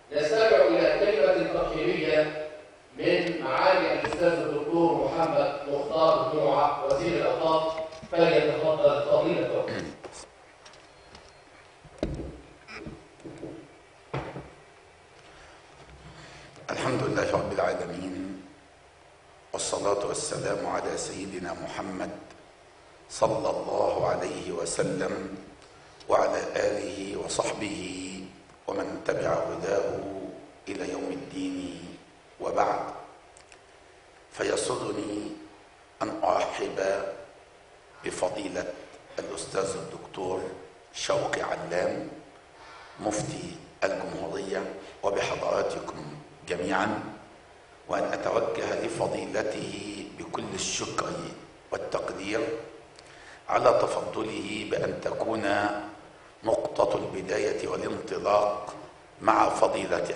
نستمع إلى كلمة تقييمية من معالي الأستاذ الدكتور محمد مختار جمعة وزير الأوقاف، فليتفضل فضيلته. الحمد لله رب العالمين، والصلاة والسلام على سيدنا محمد صلى الله عليه وسلم وعلى آله وصحبه ومن تبع هداه إلى يوم الدين، وبعد. فيسرني أن أرحب بفضيلة الأستاذ الدكتور شوقي علام مفتي الجمهورية وبحضراتكم جميعا، وأن أتوجه لفضيلته بكل الشكر والتقدير على تفضله بأن تكون نقطة البداية والانطلاق مع فضيلته.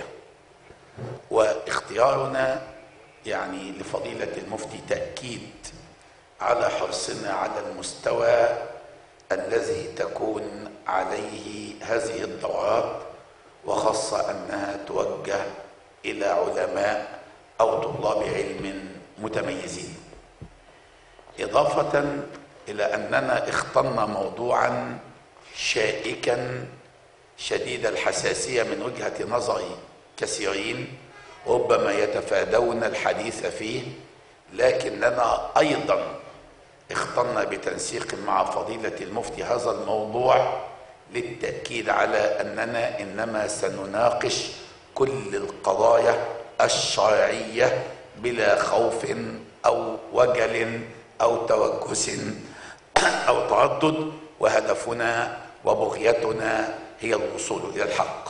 واختيارنا لفضيلة المفتي تأكيد على حرصنا على المستوى الذي تكون عليه هذه الدورات، وخاصة أنها توجه إلى علماء أو طلاب علم متميزين، إضافة إلى أننا اخترنا موضوعا شائكا شديد الحساسية من وجهة نظر كثيرين، ربما يتفادون الحديث فيه، لكننا أيضا اخترنا بتنسيق مع فضيلة المفتي هذا الموضوع للتأكيد على أننا إنما سنناقش كل القضايا الشرعية بلا خوف أو وجل أو توجس أو تردد، وهدفنا وبغيتنا هي الوصول إلى الحق.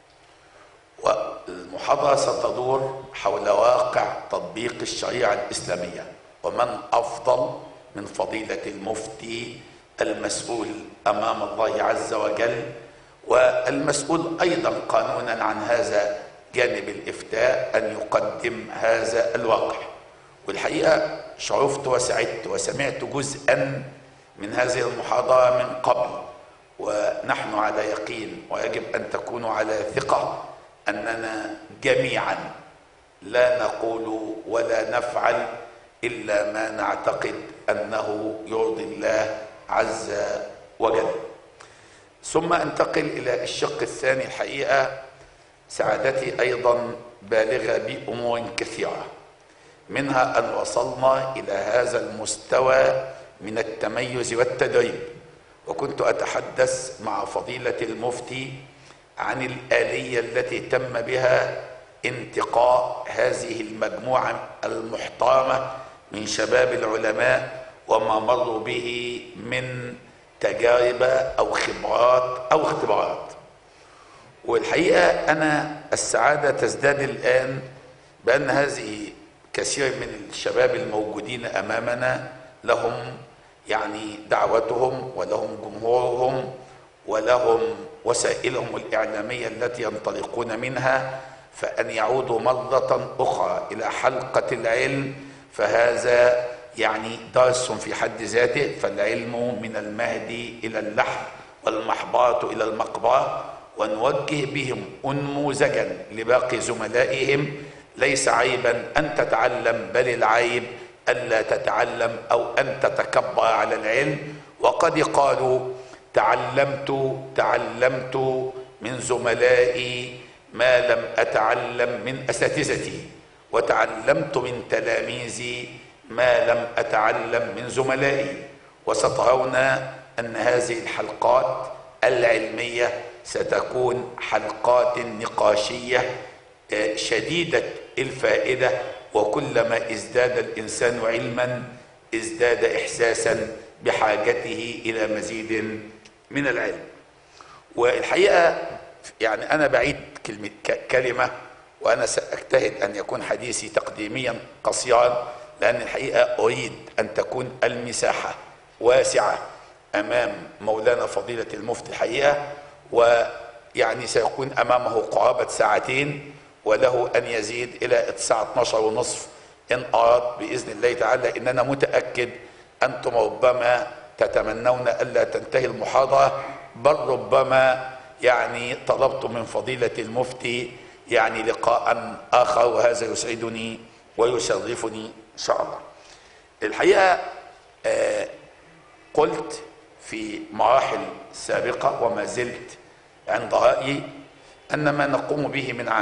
والمحاضرة ستدور حول واقع تطبيق الشريعة الإسلامية، ومن أفضل من فضيلة المفتي المسؤول أمام الله عز وجل، والمسؤول أيضا قانونا عن هذا جانب الإفتاء، أن يقدم هذا الواقع. والحقيقة شرفت وسعدت وسمعت جزءا من هذه المحاضرة من قبل، ونحن على يقين ويجب أن تكونوا على ثقة أننا جميعا لا نقول ولا نفعل إلا ما نعتقد أنه يرضي الله عز وجل. ثم أنتقل إلى الشق الثاني. الحقيقة سعادتي أيضا بالغة بأمور كثيرة، منها أن وصلنا إلى هذا المستوى من التميز والتدريب، وكنت أتحدث مع فضيلة المفتي عن الآلية التي تم بها انتقاء هذه المجموعة المحترمة من شباب العلماء وما مروا به من تجارب أو خبرات أو اختبارات. والحقيقة أنا السعادة تزداد الآن بأن هذه كثير من الشباب الموجودين أمامنا لهم دعوتهم، ولهم جمهورهم، ولهم وسائلهم الإعلامية التي ينطلقون منها، فأن يعودوا مرة أخرى إلى حلقة العلم فهذا درس في حد ذاته. فالعلم من المهدي إلى اللحم والمحبرة إلى المقبرة، ونوجه بهم أنموذجا لباقي زملائهم: ليس عيبا أن تتعلم، بل العيب ألا تتعلم أو أن تتكبر على العلم. وقد قالوا: تعلمت من زملائي ما لم أتعلم من أساتذتي، وتعلمت من تلاميذي ما لم أتعلم من زملائي. وسترون أن هذه الحلقات العلمية ستكون حلقات نقاشية شديدة الفائدة، وكلما ازداد الإنسان علما ازداد إحساسا بحاجته إلى مزيد من العلم. والحقيقة أنا بعيد كلمة، وأنا سأجتهد أن يكون حديثي تقديميا قصيرا، لأن الحقيقة أريد أن تكون المساحة واسعة أمام مولانا فضيلة المفتي الحقيقة، سيكون أمامه قرابة ساعتين، وله أن يزيد إلى الساعة 12:30 إن أراد بإذن الله تعالى. إننا متأكد أنتم ربما تتمنون ألا تنتهي المحاضرة، بل ربما طلبت من فضيلة المفتي يعني لقاء آخر، وهذا يسعدني ويشرفني إن شاء الله. الحقيقة قلت في مراحل سابقة وما زلت عند رأيي أن ما نقوم به من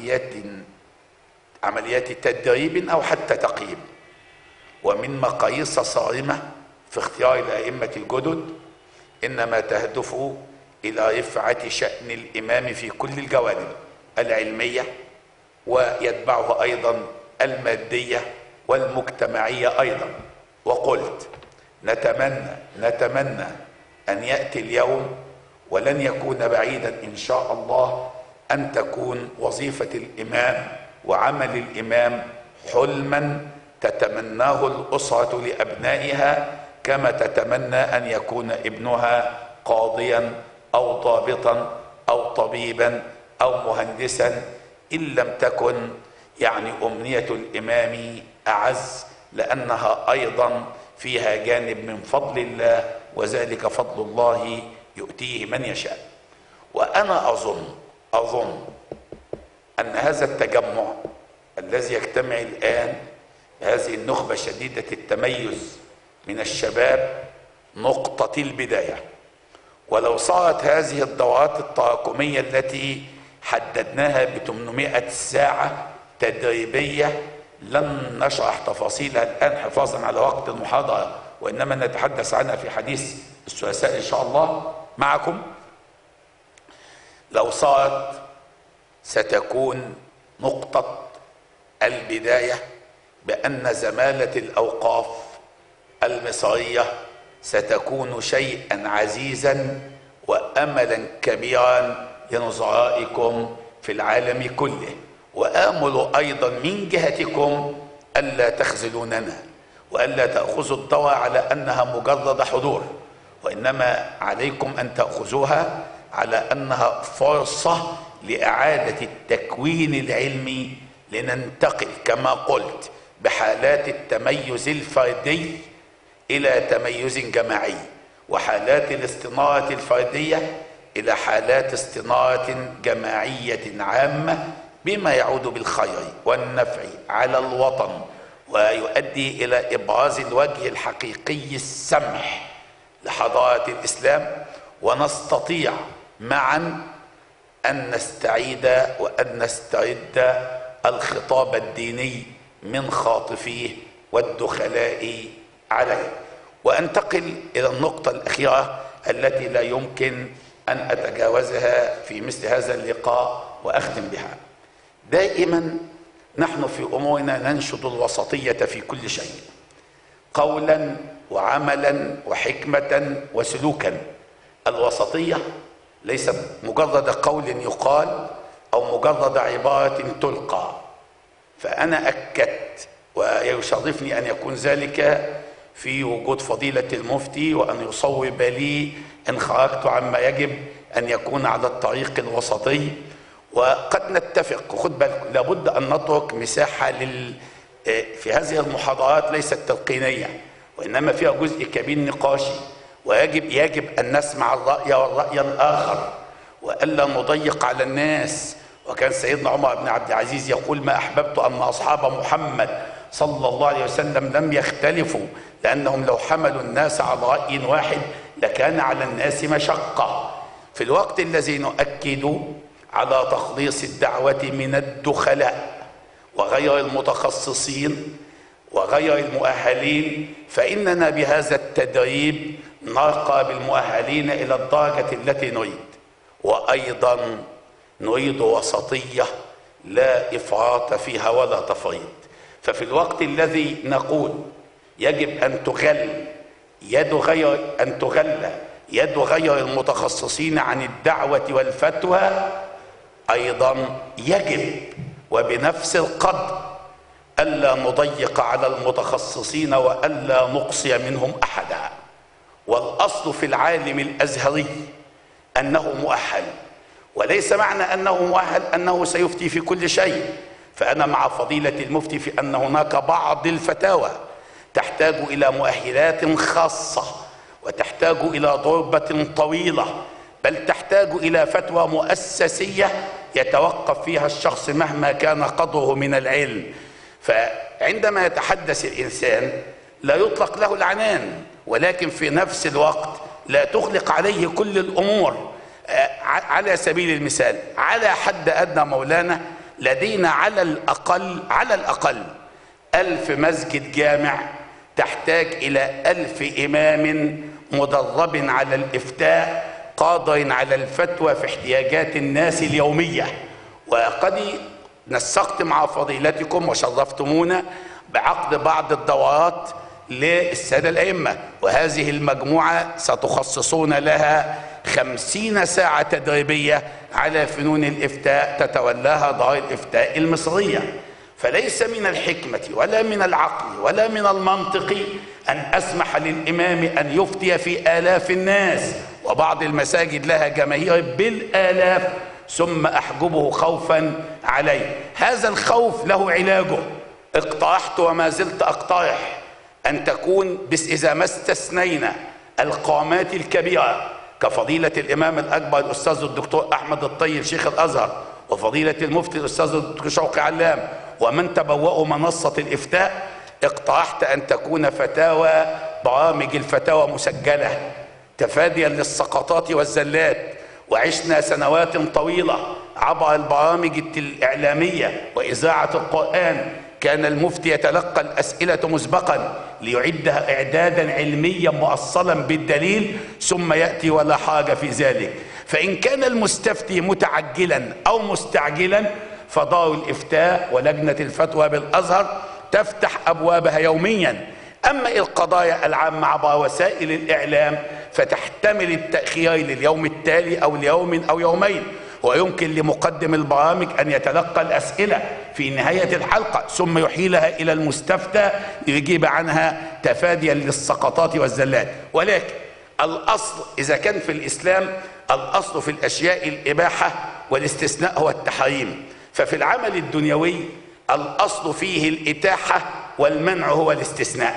عمليات تدريب أو حتى تقييم ومن مقاييس صارمة في اختيار الأئمة الجدد إنما تهدف إلى رفعة شأن الإمام في كل الجوانب العلمية، ويتبعه أيضا المادية والمجتمعية أيضا. وقلت نتمنى أن يأتي اليوم، ولن يكون بعيدا إن شاء الله، أن تكون وظيفة الإمام وعمل الإمام حلما تتمناه الأسرة لأبنائها، كما تتمنى أن يكون ابنها قاضيا أو ضابطا أو طبيبا أو مهندسا، إن لم تكن يعني أمنية الإمام أعز، لأنها أيضا فيها جانب من فضل الله، وذلك فضل الله يؤتيه من يشاء. وأنا أظن أن هذا التجمع الذي يجتمع الآن، هذه النخبة شديدة التميز من الشباب، نقطة البداية. ولو صارت هذه الدورات التراكمية التي حددناها ب800 ساعة تدريبية، لن نشرح تفاصيلها الآن حفاظا على وقت المحاضرة، وإنما نتحدث عنها في حديث الثلاثاء إن شاء الله معكم. لو صارت ستكون نقطة البداية بأن زمالة الأوقاف المصرية ستكون شيئا عزيزا وأملا كبيرا لنظرائكم في العالم كله. وآمل أيضا من جهتكم ألا تخذلوننا، وألا تأخذوا الدورة على أنها مجرد حضور، وإنما عليكم أن تأخذوها على أنها فرصة لإعادة التكوين العلمي، لننتقل كما قلت بحالات التميز الفردي إلى تميز جماعي، وحالات الاستنارة الفردية إلى حالات استنارة جماعية عامة، بما يعود بالخير والنفع على الوطن، ويؤدي إلى إبراز الوجه الحقيقي السمح لحضارة الإسلام، ونستطيع معا أن نستعيد وأن نسترد الخطاب الديني من خاطفيه والدخلاء عليه. وأنتقل إلى النقطة الأخيرة التي لا يمكن أن أتجاوزها في مثل هذا اللقاء وأختم بها. دائما نحن في أمورنا ننشد الوسطية في كل شيء، قولا وعملا وحكمة وسلوكا. الوسطية ليست مجرد قول يقال أو مجرد عبارة تلقى. فأنا أكدت، ويشرفني أن يكون ذلك في وجود فضيلة المفتي، وأن يصوب لي إن خرجت عما يجب أن يكون على الطريق الوسطي. وقد نتفق، وخد بالك لابد أن نترك مساحة في هذه المحاضرات ليست تلقينية، وإنما فيها جزء كبير نقاشي، ويجب أن نسمع الرأي والرأي الآخر، وألا نضيق على الناس. وكان سيدنا عمر بن عبد العزيز يقول: ما أحببت أن أصحاب محمد صلى الله عليه وسلم لم يختلفوا، لأنهم لو حملوا الناس على رأي واحد لكان على الناس مشقة. في الوقت الذي نؤكد على تخليص الدعوة من الدخلاء وغير المتخصصين وغير المؤهلين، فإننا بهذا التدريب نرقى بالمؤهلين إلى الدرجة التي نريد. وأيضا نريد وسطية لا إفراط فيها ولا تفريط. ففي الوقت الذي نقول يجب أن تغل يد غير المتخصصين عن الدعوة والفتوى، أيضا يجب وبنفس القدر ألا نضيق على المتخصصين وألا نقصي منهم أحدا. والأصل في العالم الأزهري أنه مؤهل، وليس معنى أنه مؤهل أنه سيفتي في كل شيء. فأنا مع فضيلة المفتي في أن هناك بعض الفتاوى تحتاج إلى مؤهلات خاصة، وتحتاج إلى ضربة طويلة، بل تحتاج إلى فتوى مؤسسية يتوقف فيها الشخص مهما كان قدره من العلم. فعندما يتحدث الإنسان لا يطلق له العنان، ولكن في نفس الوقت لا تغلق عليه كل الأمور. على سبيل المثال، على حد أدنى مولانا لدينا على الأقل 1000 مسجد جامع تحتاج إلى 1000 إمام مدرب على الإفتاء قادر على الفتوى في احتياجات الناس اليومية. وقد نسقت مع فضيلتكم وشرفتمونا بعقد بعض الدورات للسادة الأئمة، وهذه المجموعة ستخصصون لها 50 ساعة تدريبية على فنون الإفتاء تتولاها دار الإفتاء المصرية. فليس من الحكمة ولا من العقل ولا من المنطق أن أسمح للإمام أن يفتي في آلاف الناس، وبعض المساجد لها جماهير بالآلاف، ثم أحجبه خوفا عليه. هذا الخوف له علاجه. اقترحت وما زلت أقترح أن تكون إذا ما استثنينا القامات الكبيرة كفضيلة الإمام الأكبر الأستاذ الدكتور أحمد الطيب شيخ الأزهر، وفضيلة المفتي الأستاذ الدكتور شوقي علام، ومن تبوأوا منصة الإفتاء، اقترحت أن تكون برامج الفتاوى مسجلة تفاديا للسقطات والزلات. وعشنا سنوات طويلة عبر البرامج الإعلامية وإذاعة القرآن كان المفتي يتلقى الأسئلة مسبقا ليعدها إعدادا علميا مؤصلا بالدليل، ثم يأتي ولا حاجة في ذلك. فإن كان المستفتي متعجلا أو مستعجلا فدار الإفتاء ولجنة الفتوى بالأزهر تفتح أبوابها يوميا. أما القضايا العامة عبر وسائل الإعلام فتحتمل التأخير لليوم التالي أو ليوم أو يومين، ويمكن لمقدم البرامج أن يتلقى الأسئلة في نهاية الحلقة ثم يحيلها إلى المستفتى ليجيب عنها تفاديا للسقطات والزلات. ولكن الأصل إذا كان في الإسلام الأصل في الأشياء الإباحة والاستثناء هو التحريم، ففي العمل الدنيوي الأصل فيه الإتاحة والمنع هو الاستثناء.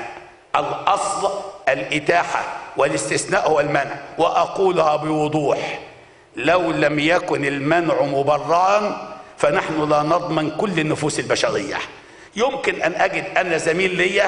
الأصل الإتاحة والاستثناء هو المنع. وأقولها بوضوح: لو لم يكن المنع مبررا فنحن لا نضمن كل النفوس البشرية. يمكن أن أجد أن زميل لي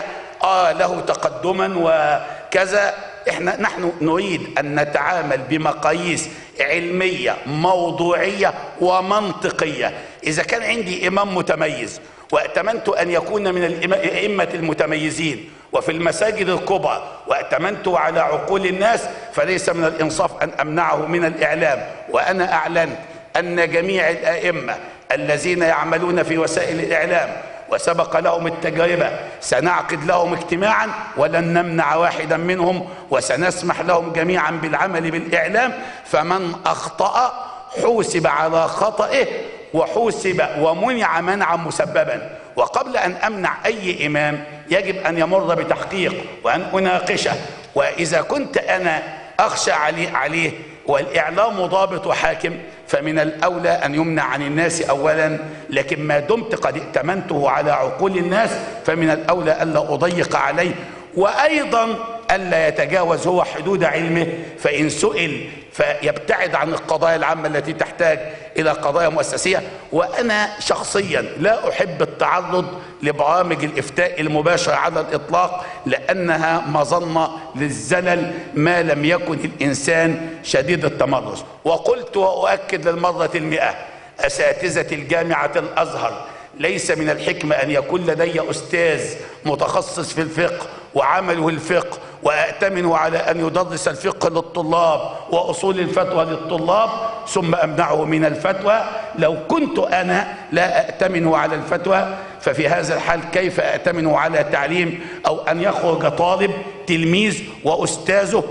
له تقدما وكذا. نحن نريد أن نتعامل بمقاييس علمية موضوعية ومنطقية. إذا كان عندي إمام متميز وأتمنت أن يكون من الأئمة المتميزين وفي المساجد الكبرى وأتمنت على عقول الناس، فليس من الإنصاف أن أمنعه من الإعلام. وأنا أعلنت أن جميع الأئمة الذين يعملون في وسائل الإعلام وسبق لهم التجربة سنعقد لهم اجتماعا ولن نمنع واحدا منهم، وسنسمح لهم جميعا بالعمل بالإعلام. فمن أخطأ حوسب على خطئه وحوسب ومنع منعا مسببا. وقبل أن أمنع أي إمام يجب أن يمر بتحقيق وأن أناقشه. وإذا كنت أنا أخشى عليه والإعلام ضابط وحاكم فمن الأولى أن يمنع عن الناس أولا، لكن ما دمت قد ائتمنته على عقول الناس فمن الأولى ألا أضيق عليه، وأيضا ألا يتجاوز هو حدود علمه، فإن سئل فيبتعد عن القضايا العامة التي تحتاج إلى قضايا مؤسسية. وأنا شخصيا لا أحب التعرض لبرامج الإفتاء المباشر على الإطلاق، لأنها مظنة للزلل ما لم يكن الإنسان شديد التمرس. وقلت وأؤكد للمرة 100: أساتذة الجامعة الأزهر ليس من الحكمة أن يكون لدي أستاذ متخصص في الفقه وعمله الفقه وأأتمنه على أن يدرس الفقه للطلاب وأصول الفتوى للطلاب ثم أمنعه من الفتوى. لو كنت أنا لا أأتمنه على الفتوى ففي هذا الحال كيف أأتمنه على تعليم أو أن يخرج طالب تلميذ وأستاذه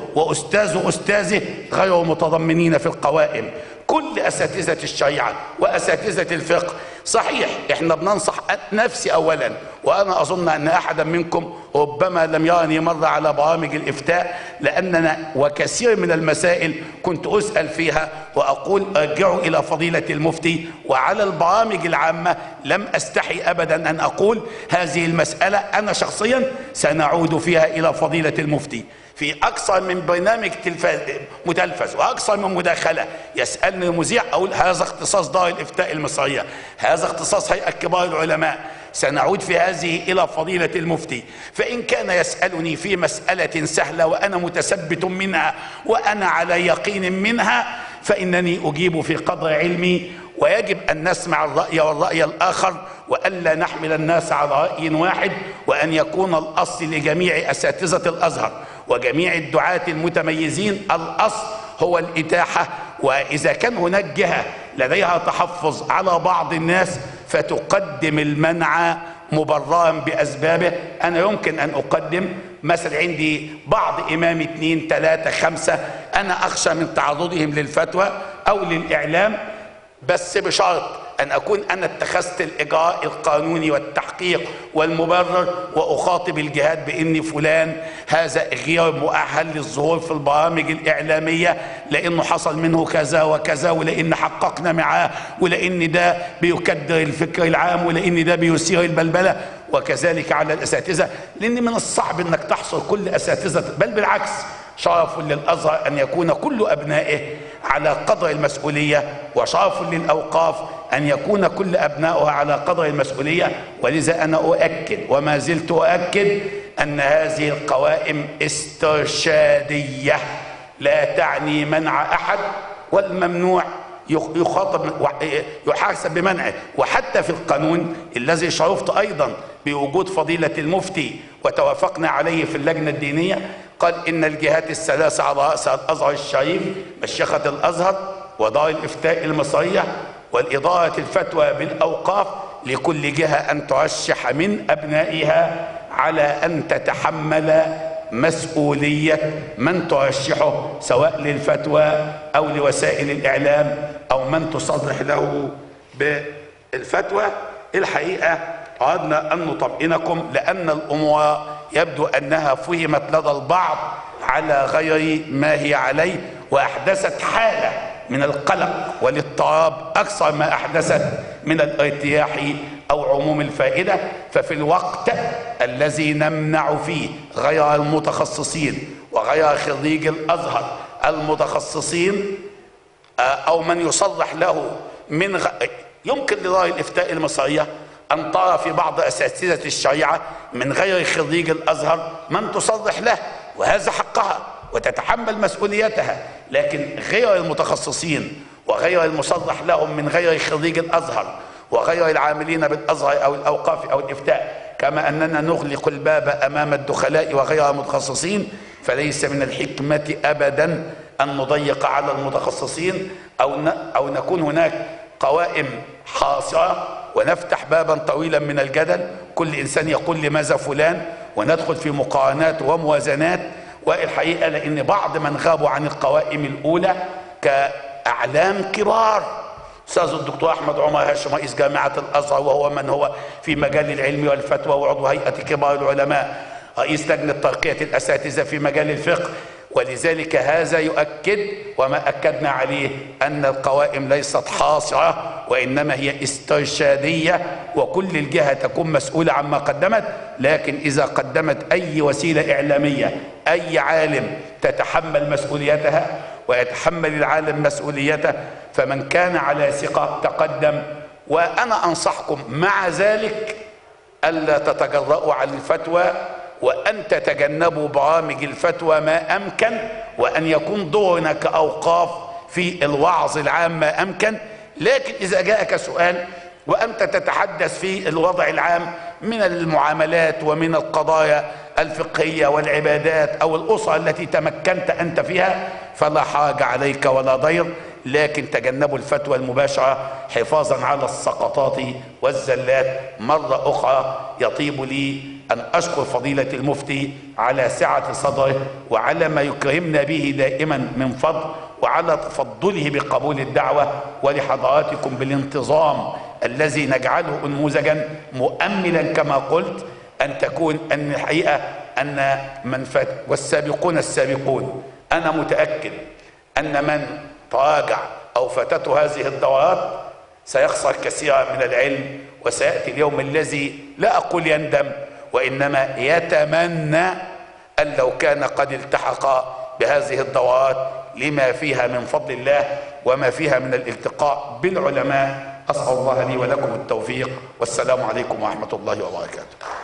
أستاذه غير متضمنين في القوائم. كل أساتذة الشريعة وأساتذة الفقه صحيح احنا بننصح نفسي أولا، وأنا أظن أن أحدا منكم ربما لم يرني مرة على برامج الإفتاء، لأننا وكثير من المسائل كنت أسأل فيها وأقول ارجعوا إلى فضيلة المفتي، وعلى البرامج العامة لم أستحي أبدا أن أقول هذه المسألة أنا شخصيا سنعود فيها إلى فضيلة المفتي. في اكثر من برنامج متلفز واكثر من مداخله، يسالني المذيع اقول هذا اختصاص دار الافتاء المصريه، هذا اختصاص هيئه كبار العلماء، سنعود في هذه الى فضيله المفتي. فان كان يسالني في مساله سهله وانا متثبت منها وانا على يقين منها فانني اجيب في قدر علمي، ويجب ان نسمع الراي والراي الاخر، والا نحمل الناس على راي واحد، وان يكون الاصل لجميع اساتذه الازهر وجميع الدعاة المتميزين الاصل هو الاتاحه. واذا كان هناك جهه لديها تحفظ على بعض الناس فتقدم المنع مبررا باسبابه، انا يمكن ان اقدم مثلا عندي بعض امام 2 3 5 انا اخشى من تعرضهم للفتوى او للاعلام، بس بشرط ان اكون انا اتخذت الاجراء القانوني والتحقيق والمبرر، واخاطب الجهات بان فلان هذا غير مؤهل للظهور في البرامج الاعلاميه لانه حصل منه كذا وكذا، ولان حققنا معاه، ولان ده بيكدر الفكر العام، ولان ده بيثير البلبله، وكذلك على الاساتذه، لان من الصعب انك تحصر كل اساتذه، بل بالعكس شرف للازهر ان يكون كل ابنائه على قدر المسؤوليه، وشرف للاوقاف ان يكون كل ابنائها على قدر المسؤوليه. ولذا انا اؤكد وما زلت اؤكد ان هذه القوائم استرشاديه لا تعني منع احد، والممنوع يخاطب يحاسب بمنعه. وحتى في القانون الذي شرفت ايضا بوجود فضيله المفتي وتوافقنا عليه في اللجنه الدينيه، قال ان الجهات الثلاثه على راس الازهر الشريف مشيخه الازهر ودار الافتاء المصريه والاداره الفتوى بالاوقاف لكل جهه ان ترشح من ابنائها على ان تتحمل مسؤوليه من ترشحه سواء للفتوى او لوسائل الاعلام او من تصرح له بالفتوى. الحقيقه اردنا ان نطمئنكم لان الامور يبدو انها فهمت لدى البعض على غير ما هي عليه، واحدثت حاله من القلق والاضطراب اكثر ما احدثت من الارتياح او عموم الفائده. ففي الوقت الذي نمنع فيه غير المتخصصين وغير خريج الازهر المتخصصين او من يصرح له من يمكن لدار الافتاء المصريه ان ترى في بعض اساتذه الشريعه من غير خريج الازهر من تصرح له، وهذا حقها وتتحمل مسؤوليتها، لكن غير المتخصصين وغير المصرح لهم من غير خريج الازهر وغير العاملين بالازهر او الاوقاف او الافتاء، كما اننا نغلق الباب امام الدخلاء وغير المتخصصين، فليس من الحكمه ابدا ان نضيق على المتخصصين او نكون هناك قوائم حاصره ونفتح بابا طويلا من الجدل، كل انسان يقول لماذا فلان، وندخل في مقارنات وموازنات. والحقيقه لان بعض من غابوا عن القوائم الاولى كاعلام كبار، استاذ الدكتور احمد عمر هاشم رئيس جامعه الازهر وهو من هو في مجال العلم والفتوى وعضو هيئه كبار العلماء، رئيس لجنه ترقيه الاساتذه في مجال الفقه، ولذلك هذا يؤكد وما أكدنا عليه أن القوائم ليست حاصرة وإنما هي استرشادية، وكل الجهة تكون مسؤولة عما قدمت، لكن إذا قدمت أي وسيلة إعلامية أي عالم تتحمل مسؤوليتها ويتحمل العالم مسؤوليته، فمن كان على ثقة تقدم. وأنا أنصحكم مع ذلك ألا تتجرؤوا على الفتوى، وأن تتجنبوا برامج الفتوى ما أمكن، وأن يكون دورنا كأوقاف في الوعظ العام ما أمكن. لكن إذا جاءك سؤال وأنت تتحدث في الوضع العام من المعاملات ومن القضايا الفقهية والعبادات أو الأسرة التي تمكنت أنت فيها فلا حرج عليك ولا ضير، لكن تجنبوا الفتوى المباشرة حفاظا على السقطات والزلات. مرة أخرى يطيب لي أن أشكر فضيلة المفتي على سعة صدره وعلى ما يكرمنا به دائما من فضل، وعلى تفضله بقبول الدعوة، ولحضراتكم بالانتظام الذي نجعله نموذجا مؤملا كما قلت أن تكون أن الحقيقة أن من فات والسابقون السابقون، أنا متأكد أن من تراجع أو فاتته هذه الدورات سيخسر كثيرا من العلم، وسيأتي اليوم الذي لا أقول يندم وإنما يتمنى أن لو كان قد التحق بهذه الدورات لما فيها من فضل الله وما فيها من الالتقاء بالعلماء. أسأل الله لي ولكم التوفيق، والسلام عليكم ورحمة الله وبركاته.